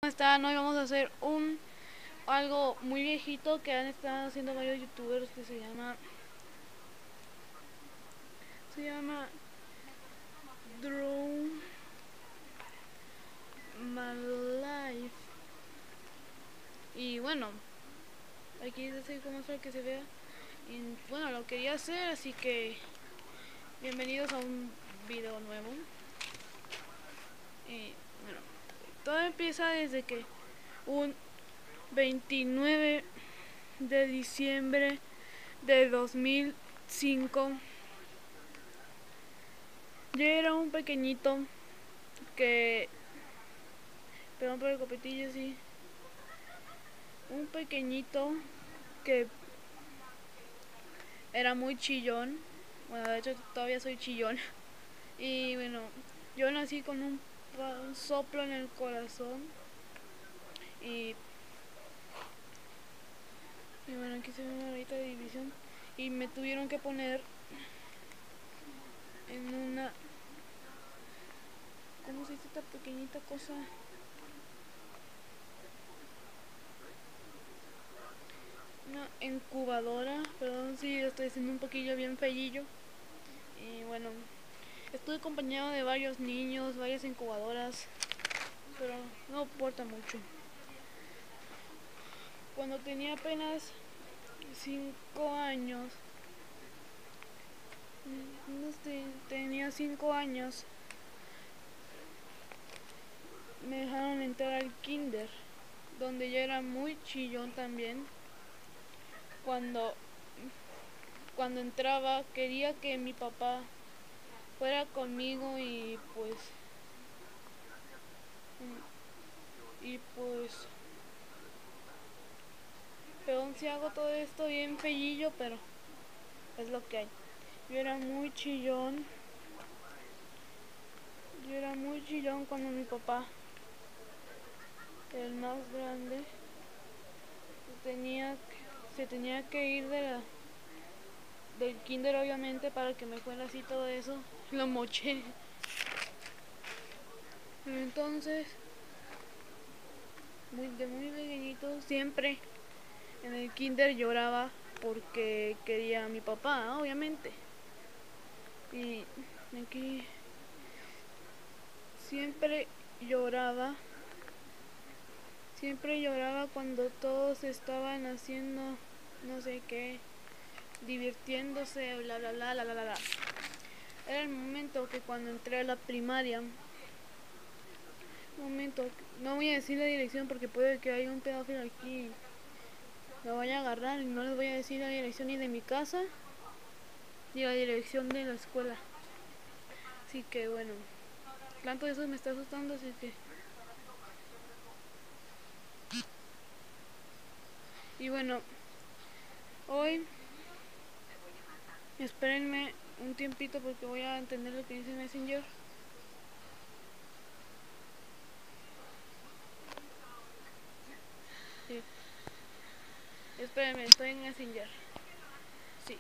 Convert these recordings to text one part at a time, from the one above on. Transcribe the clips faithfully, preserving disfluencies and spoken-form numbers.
¿Cómo están? Hoy vamos a hacer un algo muy viejito que han estado haciendo varios youtubers que se llama se llama Draw My Life. Y bueno, aquí dice cómo es para que se vea. Y bueno, lo quería hacer, así que bienvenidos a un video nuevo. Y bueno, todo empieza desde que un veintinueve de diciembre de dos mil cinco yo era un pequeñito que, perdón por el copetillo, sí, un pequeñito que era muy chillón. Bueno, de hecho todavía soy chillón. Y bueno, yo nací con un, un soplo en el corazón. Y, y bueno, aquí se ve una rayita de división. Y me tuvieron que poner en una, ¿cómo se dice esta pequeñita cosa? Una incubadora. Perdón si estoy haciendo un poquillo bien feillillo. Y bueno, estuve acompañado de varios niños, varias incubadoras, pero no importa mucho. Cuando tenía apenas cinco años, no sé, tenía cinco años, me dejaron entrar al kinder, donde yo era muy chillón también. Cuando, cuando entraba quería que mi papá fuera conmigo y pues, y pues, perdón si hago todo esto bien feillillo, pero es lo que hay. Yo era muy chillón. Yo era muy chillón cuando mi papá, el más grande, se tenía, se tenía que ir de la, del kinder obviamente para que me fuera así todo eso. Lo moché. Entonces, muy, de muy pequeñito, siempre en el kinder lloraba porque quería a mi papá, obviamente. Y aquí siempre lloraba. Siempre lloraba cuando todos estaban haciendo no sé qué, divirtiéndose, bla bla bla bla bla bla. Era el momento que cuando entré a la primaria, momento, no voy a decir la dirección porque puede que haya un pedófilo aquí, lo vaya a agarrar y no les voy a decir la dirección ni de mi casa ni la dirección de la escuela. Así que bueno, tanto eso me está asustando, así que... Y bueno, hoy espérenme un tiempito porque voy a entender lo que dice Messenger. Sí. Espérenme, estoy en Messenger. Sí.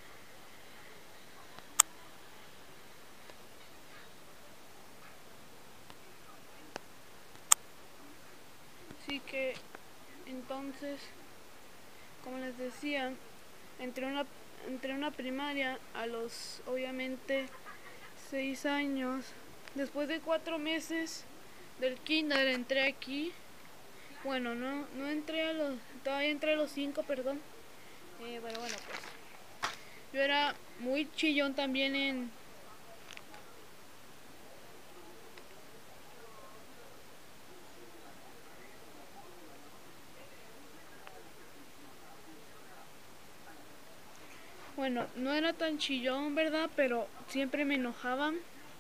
Así que entonces, como les decía, entré a una, entré a una primaria a los, obviamente, seis años. Después de cuatro meses del kinder entré aquí. Bueno, no, no entré a los, todavía entré a los cinco, perdón. Eh, bueno, bueno, pues yo era muy chillón también en... Bueno, no era tan chillón, ¿verdad? Pero siempre me enojaba.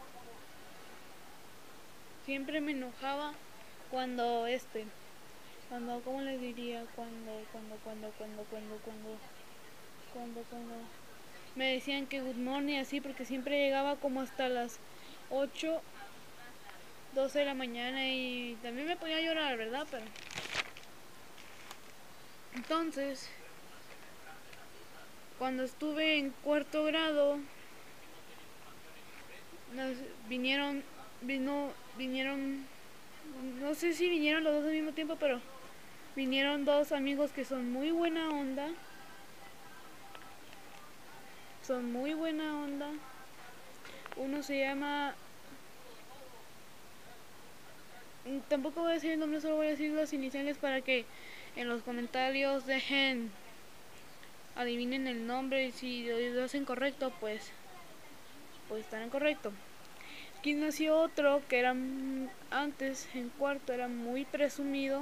Siempre me enojaba cuando este... Cuando, ¿cómo les diría? Cuando, cuando, cuando, cuando, cuando, cuando, cuando, cuando me decían que good morning así, porque siempre llegaba como hasta las ocho, doce de la mañana y también me ponía a llorar, ¿verdad? Pero entonces, cuando estuve en cuarto grado, nos vinieron, vino, vinieron no sé si vinieron los dos al mismo tiempo, pero vinieron dos amigos que son muy buena onda. Son muy buena onda. Uno se llama... Tampoco voy a decir el nombre, solo voy a decir las iniciales para que en los comentarios dejen, adivinen el nombre, y si lo hacen correcto, pues pues estarán correcto. Aquí nació otro que era antes, en cuarto, era muy presumido.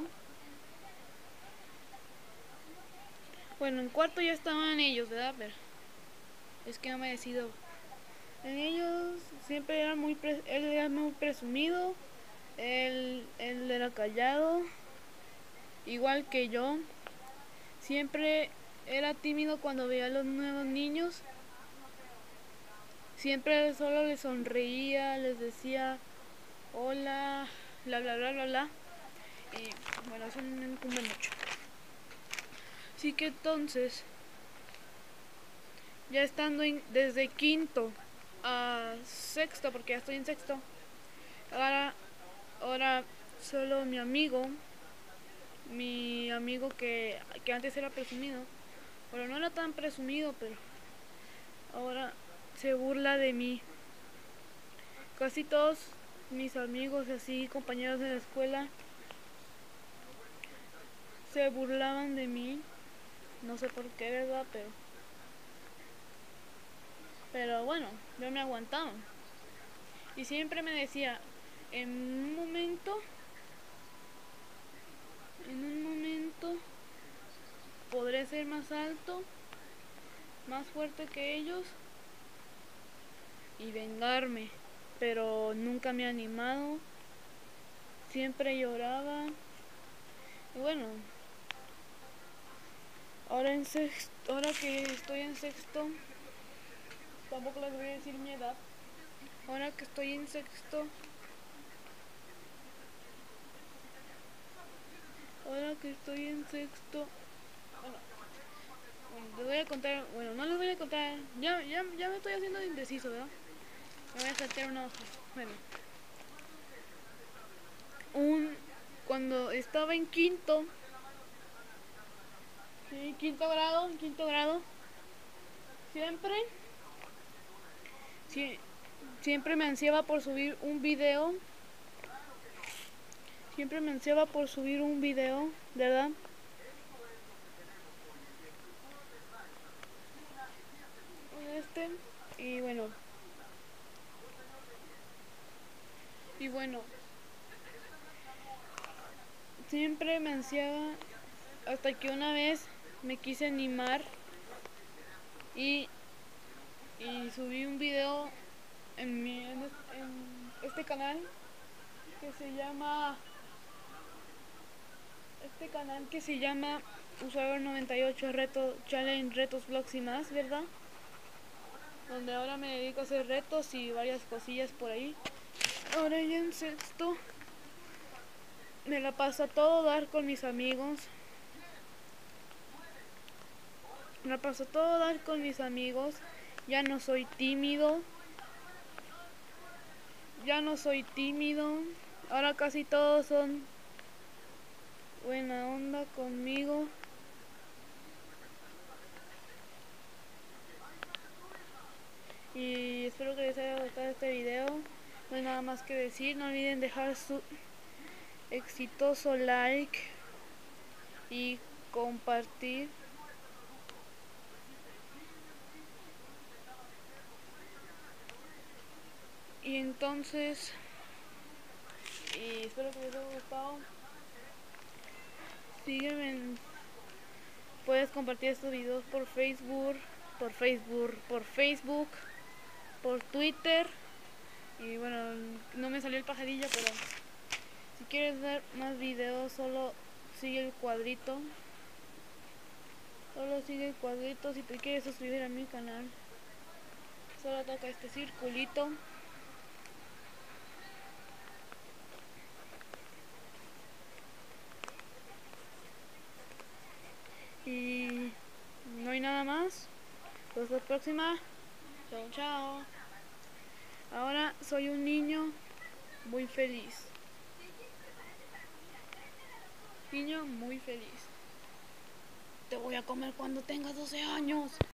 Bueno, en cuarto ya estaban ellos, ¿verdad? Pero es que no me decido. En ellos siempre era muy, pre él era muy presumido, él, él era callado, igual que yo. Siempre era tímido cuando veía a los nuevos niños. Siempre solo les sonreía, les decía hola, bla bla bla bla bla. Y bueno, eso no me incumbe mucho. Así que entonces, ya estando en, desde quinto a sexto, porque ya estoy en sexto, ahora, ahora solo mi amigo, mi amigo que, que antes era presumido, pero no era tan presumido, pero ahora se burla de mí. Casi todos mis amigos, así compañeros de la escuela, se burlaban de mí. No sé por qué, ¿verdad? Pero, pero bueno, yo me aguantaba. Y siempre me decía, en un momento, en un momento, podré ser más alto, más fuerte que ellos y vengarme. Pero nunca me he animado, siempre lloraba. Y bueno, ahora en sexto, ahora que estoy en sexto, tampoco les voy a decir mi edad. Ahora que estoy en sexto, ahora que estoy en sexto, bueno, les voy a contar, bueno, no les voy a contar, ya, ya, ya me estoy haciendo indeciso, ¿verdad? Me voy a saltar una hoja. Bueno, un, cuando estaba en quinto, sí, quinto grado, en quinto grado, siempre, sí, siempre me ansiaba por subir un video, siempre me ansiaba por subir un video, ¿verdad? Este, y bueno, y bueno, siempre me ansiaba hasta que una vez me quise animar y, y subí un video en, mi, en, en este canal que se llama este canal que se llama Usuario noventa y ocho Reto Challenge, Retos, Vlogs y más, ¿verdad? Donde ahora me dedico a hacer retos y varias cosillas por ahí. Ahora ya en sexto me la paso a todo dar con mis amigos. Me la paso a todo dar con mis amigos. Ya no soy tímido. Ya no soy tímido. Ahora casi todos son buena onda conmigo. Y espero que les haya gustado este video. No hay nada más que decir. No olviden dejar su exitoso like y compartir. Y entonces, y espero que les haya gustado. Sígueme en, puedes compartir estos videos por Facebook, por Facebook, por Facebook, por Twitter. Y bueno, no me salió el pajarillo, pero si quieres ver más videos, solo sigue el cuadrito. Solo sigue el cuadrito. Si te quieres suscribir a mi canal, solo toca este circulito. Y no hay nada más. Hasta la próxima. Chao, chao. Ahora soy un niño muy feliz. niño muy feliz. Te voy a comer cuando tengas doce años.